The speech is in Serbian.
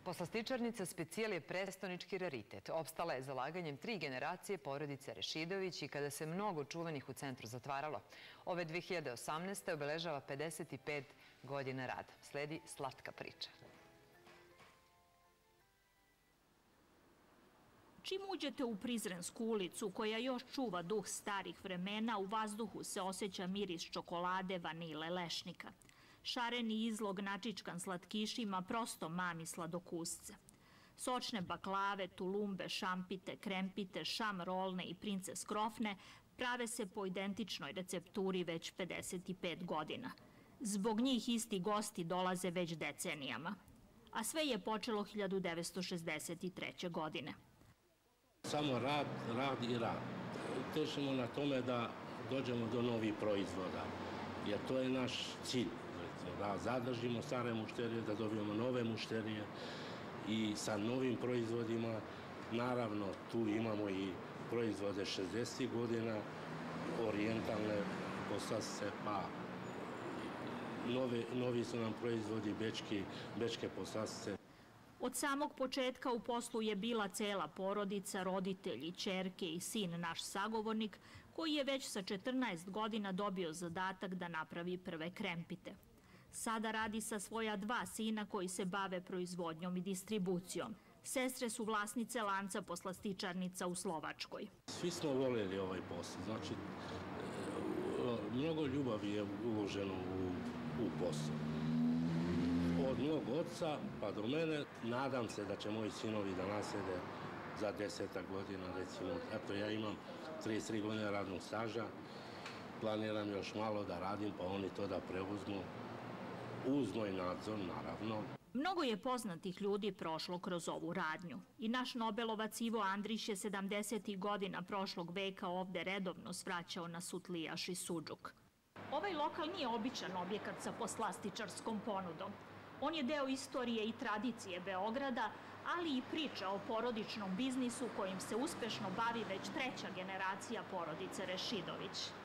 Poslastičarnica Specijal je prestonički raritet. Opstala je zalaganjem 3 generacije porodice Rešidović i kada se mnogo čuvanih u centru zatvaralo. Ove 2018. obeležava 55 godina rada. Sledi slatka priča. Čim uđete u Prizrensku ulicu, koja još čuva duh starih vremena, u vazduhu se osjeća miris čokolade, vanile, lešnika. Šareni izlog načičkan slatkišima prosto mami sladokusce. Sočne baklave, tulumbe, šampite, krempite, šam rolne i princes krofne prave se po identičnoj recepturi već 55 godina. Zbog njih isti gosti dolaze već decenijama. A sve je počelo 1963. godine. Samo rad, rad i rad. Težimo na tome da dođemo do novih proizvoda, jer to je naš cilj. Da zadržimo stare mušterije, da dobijemo nove mušterije i sa novim proizvodima. Naravno, tu imamo i proizvode 60 godina, orijentalne poslasce, pa novi su nam proizvodi bečke poslasce. Od samog početka u poslu je bila cela porodica, roditelji, ćerke i sin, naš sagovornik, koji je već sa 14 godina dobio zadatak da napravi prve krempite. Sada radi sa svoja 2 sina koji se bave proizvodnjom i distribucijom. Sestre su vlasnice lanca poslastičarnica u Slovačkoj. Svi smo voljeli ovaj posao. Znači, mnogo ljubavi je uloženo u posao. Od mog oca pa do mene, nadam se da će moji sinovi da naslede za 10 godina, recimo. Eto, ja imam 33 godine radnog staža, planiram još malo da radim, pa oni to da preuzmu. Uz moj nadzor, naravno. Mnogo je poznatih ljudi prošlo kroz ovu radnju. I naš Nobelovac Ivo Andrić je 70. godina prošlog veka ovde redovno svraćao na sutlijaš i sudžuk. Ovaj lokal nije običan objekat sa poslastičarskom ponudom. On je deo istorije i tradicije Beograda, ali i priča o porodičnom biznisu kojim se uspešno bavi već 3. generacija porodice Rešidović.